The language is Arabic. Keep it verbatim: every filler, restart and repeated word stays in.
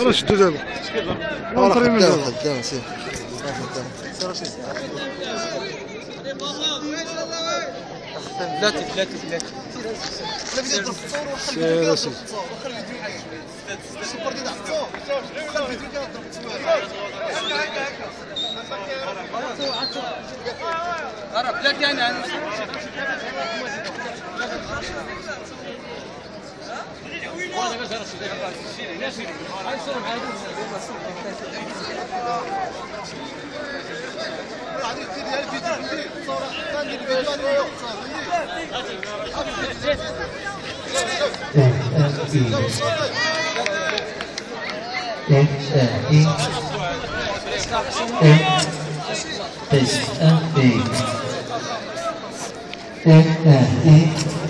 انا شدو دابا والله من خدام دابا خدام سير ثلاثة ثلاثة ثلاثة سير اسيدي قرب ثلاثة أنا F N B